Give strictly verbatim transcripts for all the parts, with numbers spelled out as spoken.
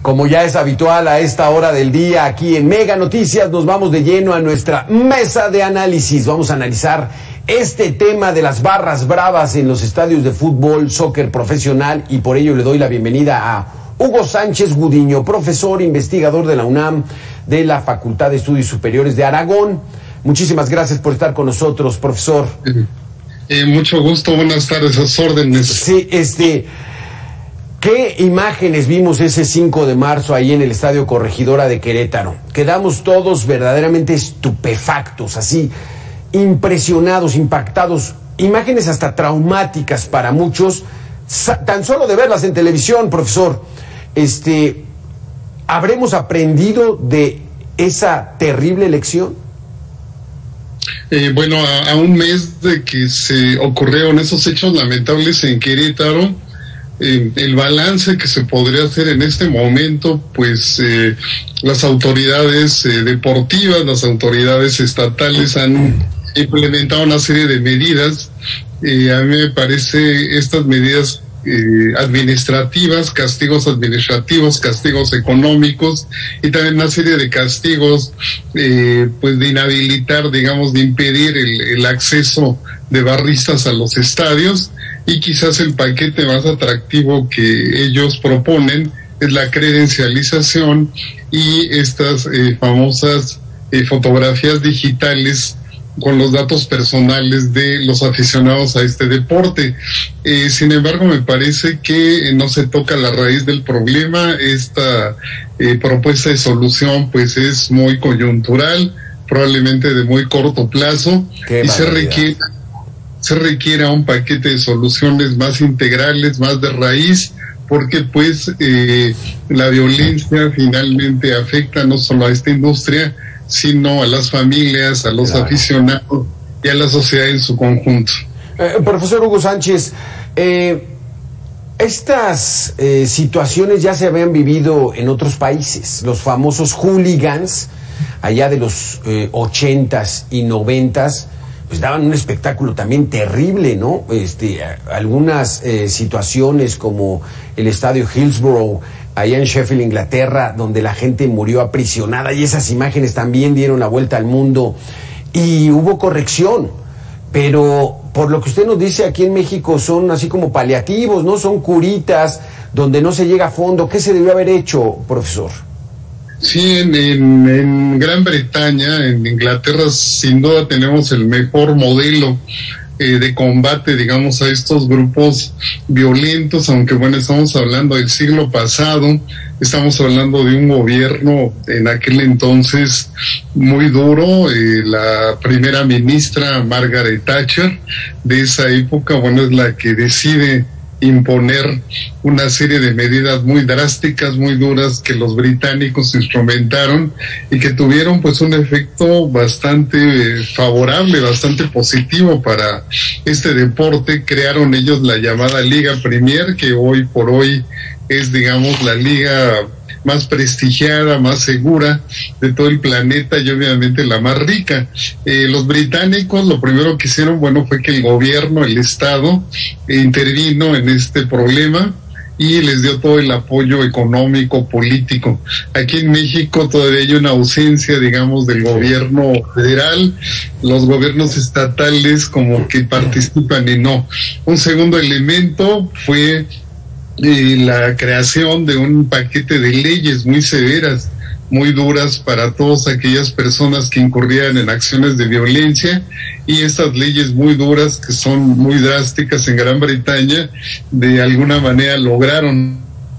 Como ya es habitual a esta hora del día aquí en Mega Noticias, nos vamos de lleno a nuestra mesa de análisis. Vamos a analizar este tema de las barras bravas en los estadios de fútbol, soccer profesional, y por ello le doy la bienvenida a Hugo Sánchez Gudiño, profesor investigador de la UNAM, de la Facultad de Estudios Superiores de Aragón. Muchísimas gracias por estar con nosotros, profesor. Eh, eh, mucho gusto, buenas tardes, a sus órdenes. Sí, este... ¿Qué imágenes vimos ese cinco de marzo ahí en el Estadio Corregidora de Querétaro? Quedamos todos verdaderamente estupefactos, así, impresionados, impactados, imágenes hasta traumáticas para muchos, tan solo de verlas en televisión, profesor. Este, ¿habremos aprendido de esa terrible lección? Eh, bueno, a, a un mes de que se ocurrieron esos hechos lamentables en Querétaro, Eh, el balance que se podría hacer en este momento, pues eh, las autoridades eh, deportivas, las autoridades estatales han implementado una serie de medidas. Eh, a mí me parece estas medidas eh, administrativas, castigos administrativos, castigos económicos y también una serie de castigos eh, pues de inhabilitar, digamos, de impedir el, el acceso de barristas a los estadios. Y quizás el paquete más atractivo que ellos proponen es la credencialización y estas eh, famosas eh, fotografías digitales con los datos personales de los aficionados a este deporte. Eh, sin embargo, me parece que no se toca la raíz del problema. Esta eh, propuesta de solución pues es muy coyuntural, probablemente de muy corto plazo, y se requiere se requiere un paquete de soluciones más integrales, más de raíz, porque pues eh, la violencia finalmente afecta no solo a esta industria, sino a las familias, a los claro. aficionados y a la sociedad en su conjunto. Eh, profesor Hugo Sánchez, eh, estas eh, situaciones ya se habían vivido en otros países, los famosos hooligans, allá de los eh, ochentas y noventas, pues daban un espectáculo también terrible, ¿no? Este, algunas eh, situaciones como el estadio Hillsborough, allá en Sheffield, Inglaterra, donde la gente murió aprisionada, y esas imágenes también dieron la vuelta al mundo, y hubo corrección, pero por lo que usted nos dice, aquí en México son así como paliativos, ¿no? Son curitas, donde no se llega a fondo. ¿Qué se debió haber hecho, profesor? Sí, en, en, en Gran Bretaña, en Inglaterra, sin duda tenemos el mejor modelo eh, de combate, digamos, a estos grupos violentos, aunque bueno, estamos hablando del siglo pasado, estamos hablando de un gobierno en aquel entonces muy duro, eh, la primera ministra Margaret Thatcher de esa época, bueno, es la que decide imponer una serie de medidas muy drásticas, muy duras, que los británicos instrumentaron y que tuvieron pues un efecto bastante eh, favorable, bastante positivo para este deporte. Crearon ellos la llamada Liga Premier, que hoy por hoy es, digamos, la liga más prestigiada, más segura de todo el planeta y obviamente la más rica. Eh, los británicos lo primero que hicieron, bueno, fue que el gobierno, el Estado, eh, intervino en este problema y les dio todo el apoyo económico, político. Aquí en México todavía hay una ausencia, digamos, del gobierno federal, los gobiernos estatales como que participan y no. Un segundo elemento fue y la creación de un paquete de leyes muy severas, muy duras para todas aquellas personas que incurrían en acciones de violencia, y estas leyes muy duras, que son muy drásticas en Gran Bretaña, de alguna manera lograron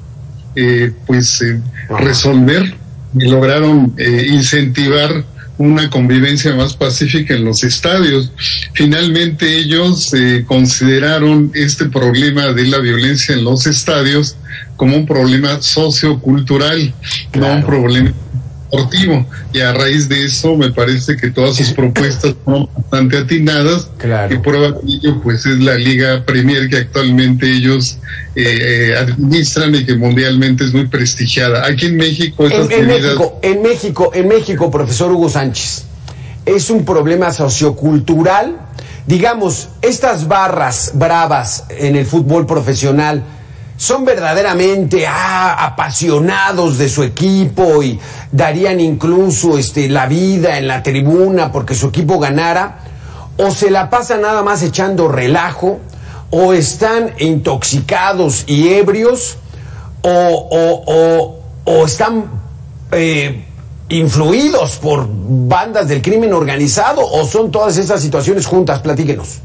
eh, pues eh, resolver y lograron eh, incentivar una convivencia más pacífica en los estadios. Finalmente ellos eh, consideraron este problema de la violencia en los estadios como un problema sociocultural, claro, no un problema deportivo, y a raíz de eso me parece que todas sus propuestas son bastante atinadas, claro, que prueba de ello pues es la Liga Premier que actualmente ellos eh, administran y que mundialmente es muy prestigiada. Aquí en México estas en, en medidas... México, en México, en México, profesor Hugo Sánchez, es un problema sociocultural. Digamos, estas barras bravas en el fútbol profesional son verdaderamente ah, apasionados de su equipo y darían incluso este, la vida en la tribuna porque su equipo ganara, o se la pasan nada más echando relajo, o están intoxicados y ebrios, o, o, o, o están eh, influidos por bandas del crimen organizado, o son todas esas situaciones juntas. Platíquenos.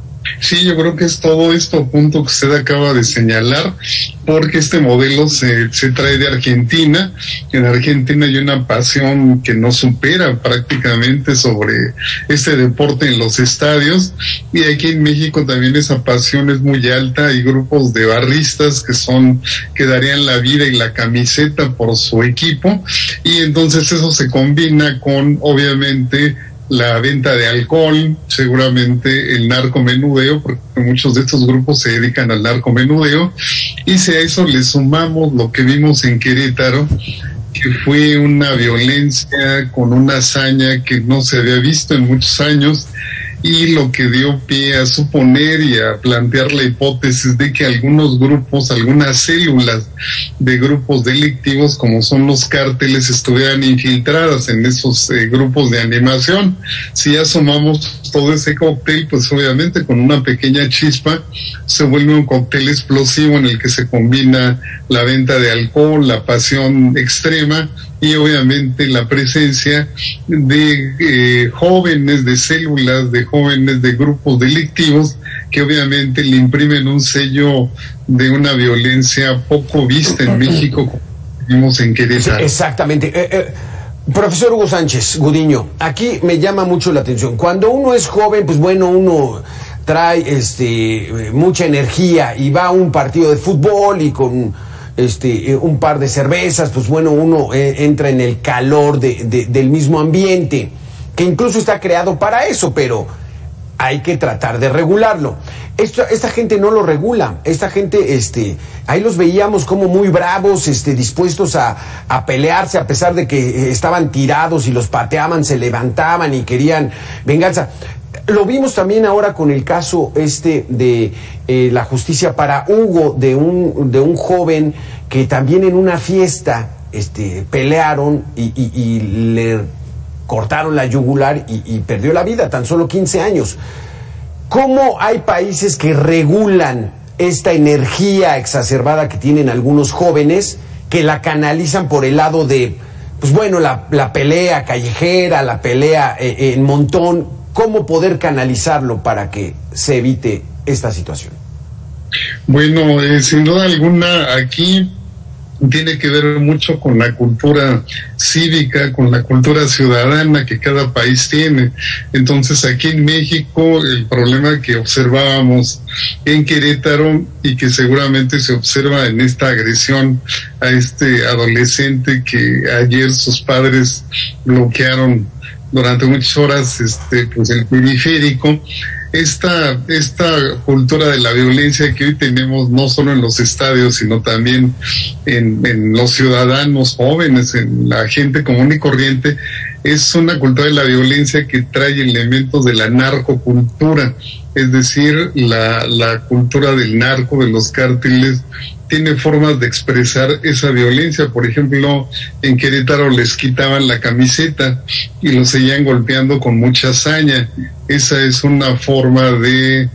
Sí, yo creo que es todo esto punto que usted acaba de señalar, porque este modelo se, se trae de Argentina. En Argentina hay una pasión que no supera prácticamente sobre este deporte en los estadios, y aquí en México también esa pasión es muy alta. Hay grupos de barristas que son, que darían la vida y la camiseta por su equipo, y entonces eso se combina con, obviamente, la venta de alcohol, seguramente el narcomenudeo, porque muchos de estos grupos se dedican al narcomenudeo, y si a eso le sumamos lo que vimos en Querétaro, que fue una violencia con una hazaña que no se había visto en muchos años, y lo que dio pie a suponer y a plantear la hipótesis de que algunos grupos, algunas células de grupos delictivos, como son los cárteles, estuvieran infiltradas en esos eh, grupos de animación. Si ya sumamos todo ese cóctel, pues obviamente con una pequeña chispa se vuelve un cóctel explosivo en el que se combina la venta de alcohol, la pasión extrema, y obviamente la presencia de eh, jóvenes, de células, de jóvenes de grupos delictivos que obviamente le imprimen un sello de una violencia poco vista en México, como vimos en Querétaro. Sí, exactamente. Eh, eh, profesor Hugo Sánchez Gudiño, aquí me llama mucho la atención. Cuando uno es joven, pues bueno, uno trae este mucha energía y va a un partido de fútbol y con este un par de cervezas, pues bueno, uno eh, entra en el calor de, de, del mismo ambiente, que incluso está creado para eso, pero hay que tratar de regularlo. Esto, esta gente no lo regula, esta gente, este, ahí los veíamos como muy bravos, este, dispuestos a, a pelearse, a pesar de que estaban tirados y los pateaban, se levantaban y querían venganza. Lo vimos también ahora con el caso este de eh, la justicia para Hugo, de un, de un joven que también en una fiesta este, pelearon y, y, y le cortaron la yugular y, y perdió la vida, tan solo quince años. ¿Cómo hay países que regulan esta energía exacerbada que tienen algunos jóvenes, que la canalizan por el lado de, pues bueno, la, la pelea callejera, la pelea eh, en montón? ¿Cómo poder canalizarlo para que se evite esta situación? Bueno, eh, sin duda alguna, aquí tiene que ver mucho con la cultura cívica, con la cultura ciudadana que cada país tiene. Entonces, aquí en México, el problema que observábamos en Querétaro y que seguramente se observa en esta agresión a este adolescente que ayer sus padres bloquearon durante muchas horas este pues el periférico, esta esta cultura de la violencia que hoy tenemos no solo en los estadios, sino también en, en los ciudadanos jóvenes, en la gente común y corriente, es una cultura de la violencia que trae elementos de la narcocultura, es decir, la, la cultura del narco, de los cárteles, tiene formas de expresar esa violencia. Por ejemplo, en Querétaro les quitaban la camiseta y los seguían golpeando con mucha hazaña. Esa es una forma de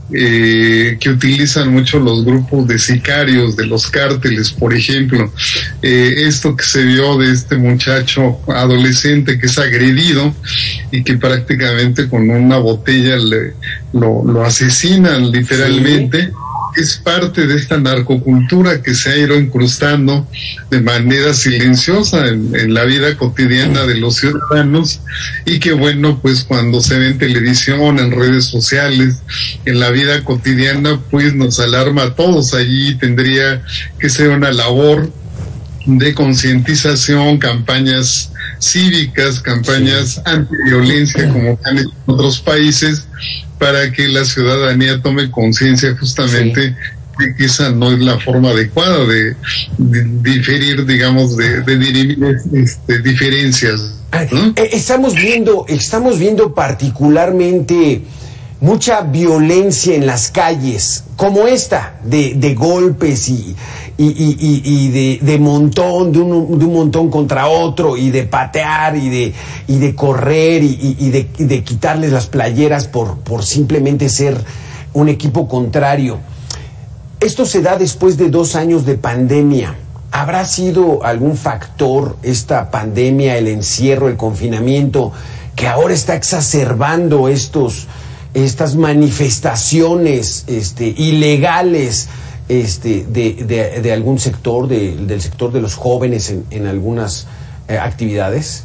eh, que utilizan mucho los grupos de sicarios, de los cárteles, por ejemplo. Eh, esto que se vio de este muchacho adolescente que es agredido y que prácticamente con una botella le, lo, lo asesinan literalmente. Sí. Es parte de esta narcocultura que se ha ido incrustando de manera silenciosa en, en la vida cotidiana de los ciudadanos, y que bueno, pues cuando se ve en televisión, en redes sociales, en la vida cotidiana, pues nos alarma a todos. Allí tendría que ser una labor de concientización, campañas cívicas, campañas antiviolencia como están en otros países, para que la ciudadanía tome conciencia justamente sí. de que esa no es la forma adecuada de, de diferir, digamos, de, de dirimir este, diferencias, ¿no? Estamos viendo, estamos viendo particularmente mucha violencia en las calles, como esta, de, de golpes y, y, y, y de, de montón, de un, de un montón contra otro, y de patear y de, y de correr y, y, de, y de quitarles las playeras por, por simplemente ser un equipo contrario. Esto se da después de dos años de pandemia. ¿Habrá sido algún factor esta pandemia, el encierro, el confinamiento, que ahora está exacerbando estos, estas manifestaciones este, ilegales este, de, de, de algún sector, de, del sector de los jóvenes en, en algunas eh, actividades?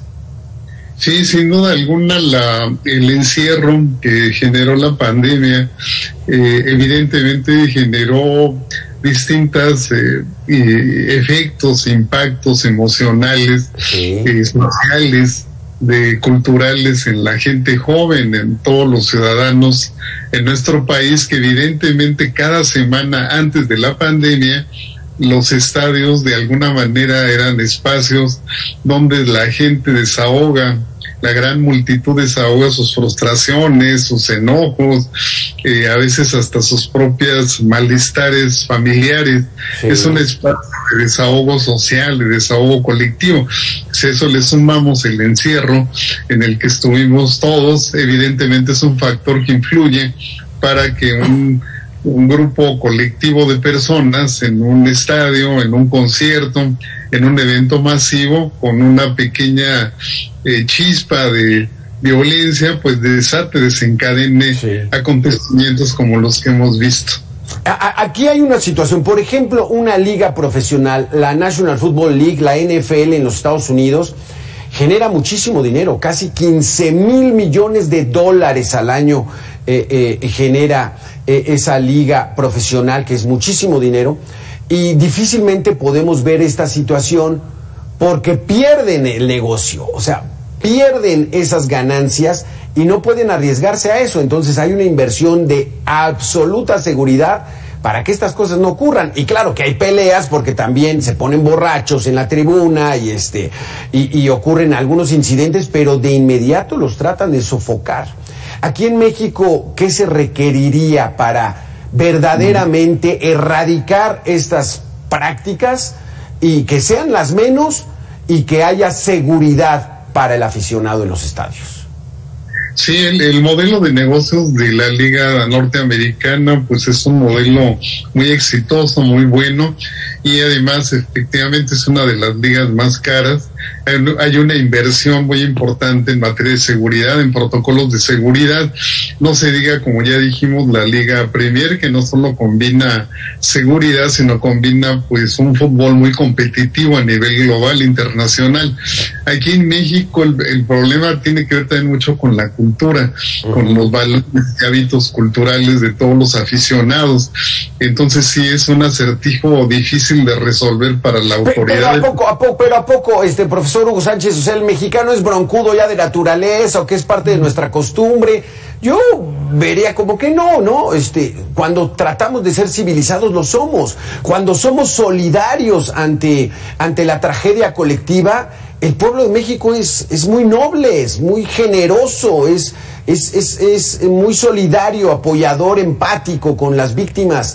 Sí, sin duda alguna, la, el encierro que generó la pandemia eh, evidentemente generó distintos eh, efectos, impactos emocionales, sí. eh, sociales, de culturales en la gente joven, en todos los ciudadanos en nuestro país, que evidentemente cada semana antes de la pandemia los estadios de alguna manera eran espacios donde la gente desahoga, la gran multitud desahoga sus frustraciones, sus enojos, eh, a veces hasta sus propias malestares familiares. Sí. Es un espacio de desahogo social, de desahogo colectivo. Si a eso le sumamos el encierro en el que estuvimos todos, evidentemente es un factor que influye para que un un grupo colectivo de personas en un estadio, en un concierto, en un evento masivo, con una pequeña eh, chispa de violencia, pues desate, desencadene sí. acontecimientos como los que hemos visto. Aquí hay una situación, por ejemplo, una liga profesional, la National Football League, la N F L en los Estados Unidos, genera muchísimo dinero, casi quince mil millones de dólares al año eh, eh, genera eh, esa liga profesional, que es muchísimo dinero, y difícilmente podemos ver esta situación porque pierden el negocio, o sea, pierden esas ganancias y no pueden arriesgarse a eso. Entonces hay una inversión de absoluta seguridad para que estas cosas no ocurran. Y claro que hay peleas porque también se ponen borrachos en la tribuna y este y, y ocurren algunos incidentes, pero de inmediato los tratan de sofocar. Aquí en México, ¿qué se requeriría para verdaderamente erradicar estas prácticas y que sean las menos y que haya seguridad para el aficionado en los estadios? Sí, el, el modelo de negocios de la Liga Norteamericana pues es un modelo muy exitoso, muy bueno, y además efectivamente es una de las ligas más caras. Hay, hay una inversión muy importante en materia de seguridad, en protocolos de seguridad. No se diga, como ya dijimos, la Liga Premier, que no solo combina seguridad, sino combina pues un fútbol muy competitivo a nivel global, internacional. Aquí en México el, el problema tiene que ver también mucho con la cultura, uh-huh. con los valores y hábitos culturales de todos los aficionados. Entonces sí es un acertijo difícil de resolver para la autoridad. Pero a poco, a poco, pero a poco, este profesor Hugo Sánchez, o sea, el mexicano es broncudo ya de naturaleza, o que es parte de nuestra costumbre. Yo vería como que no, ¿no? Este, cuando tratamos de ser civilizados lo somos. Cuando somos solidarios ante, ante la tragedia colectiva, el pueblo de México es, es muy noble, es muy generoso, es, es, es, es muy solidario, apoyador, empático con las víctimas.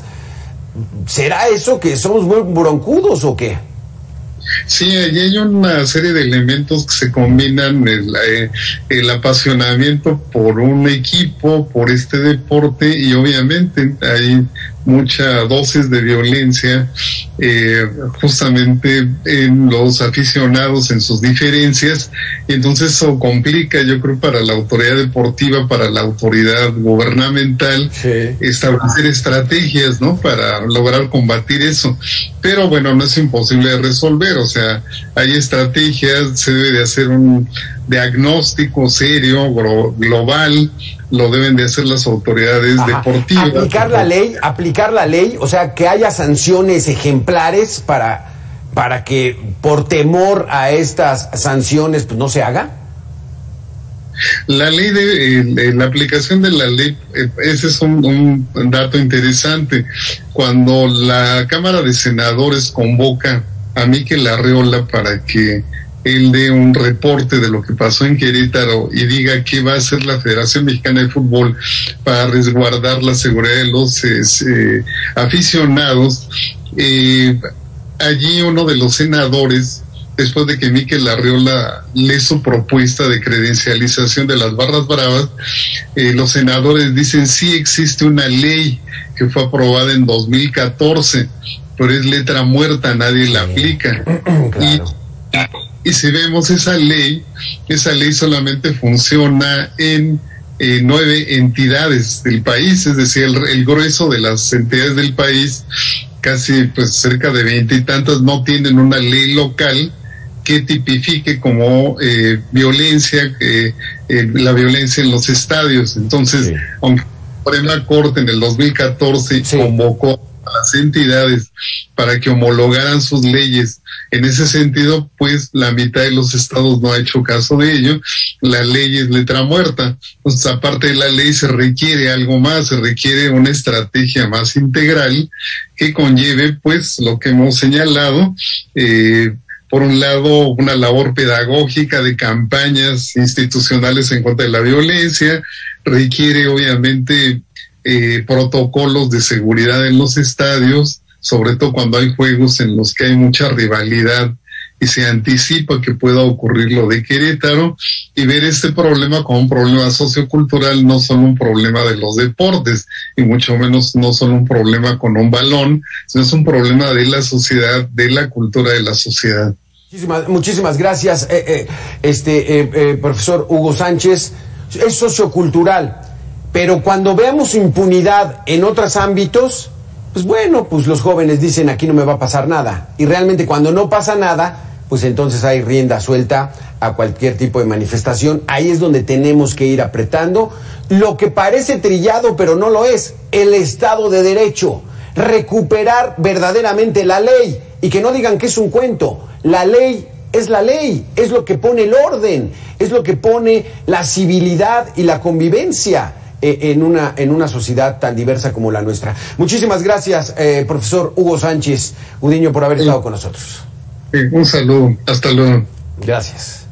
¿Será eso que somos muy broncudos o qué? Sí, allí hay una serie de elementos que se combinan, el, eh, el apasionamiento por un equipo, por este deporte, y obviamente hay mucha dosis de violencia eh, justamente en los aficionados, en sus diferencias, y entonces eso complica, yo creo, para la autoridad deportiva, para la autoridad gubernamental, sí. establecer estrategias, ¿no?, para lograr combatir eso. Pero bueno, no es imposible de resolver, o sea, hay estrategias, se debe de hacer un diagnóstico serio, global, lo deben de hacer las autoridades Ajá. deportivas. Aplicar la ley, aplicar la ley, o sea, que haya sanciones ejemplares para, para que por temor a estas sanciones pues no se haga. La ley de, eh, la aplicación de la ley, eh, ese es un, un dato interesante. Cuando la Cámara de Senadores convoca a Mikel Arriola para que él dé un reporte de lo que pasó en Querétaro y diga qué va a hacer la Federación Mexicana de Fútbol para resguardar la seguridad de los eh, aficionados. Eh, allí uno de los senadores, después de que Mikel Arriola lee su propuesta de credencialización de las barras bravas, eh, los senadores dicen sí existe una ley que fue aprobada en dos mil catorce, pero es letra muerta, nadie la aplica. Claro. Y, y si vemos esa ley, esa ley solamente funciona en eh, nueve entidades del país, es decir, el, el grueso de las entidades del país, casi pues cerca de veinte y tantas, no tienen una ley local que tipifique como eh, violencia, eh, eh, la violencia en los estadios. Entonces, sí. aunque la Suprema Corte en el dos mil catorce sí. convocó a las entidades para que homologaran sus leyes en ese sentido, pues la mitad de los estados no ha hecho caso de ello. La ley es letra muerta. Entonces, aparte de la ley, se requiere algo más, se requiere una estrategia más integral que conlleve, pues, lo que hemos señalado, eh, por un lado, una labor pedagógica de campañas institucionales en contra de la violencia, requiere obviamente eh, protocolos de seguridad en los estadios, sobre todo cuando hay juegos en los que hay mucha rivalidad y se anticipa que pueda ocurrir lo de Querétaro, y ver este problema como un problema sociocultural, no solo un problema de los deportes, y mucho menos no solo un problema con un balón, sino es un problema de la sociedad, de la cultura de la sociedad. Muchísimas, muchísimas gracias, eh, eh, este eh, eh, profesor Hugo Sánchez. Es sociocultural, pero cuando veamos impunidad en otros ámbitos, pues bueno, pues los jóvenes dicen aquí no me va a pasar nada, y realmente cuando no pasa nada, pues entonces hay rienda suelta a cualquier tipo de manifestación. Ahí es donde tenemos que ir apretando lo que parece trillado, pero no lo es: el Estado de Derecho, recuperar verdaderamente la ley, y que no digan que es un cuento. La ley es la ley, es lo que pone el orden, es lo que pone la civilidad y la convivencia eh, en una en una sociedad tan diversa como la nuestra. Muchísimas gracias, eh, profesor Hugo Sánchez Gudiño, por haber estado con nosotros. Un saludo, hasta luego. Gracias.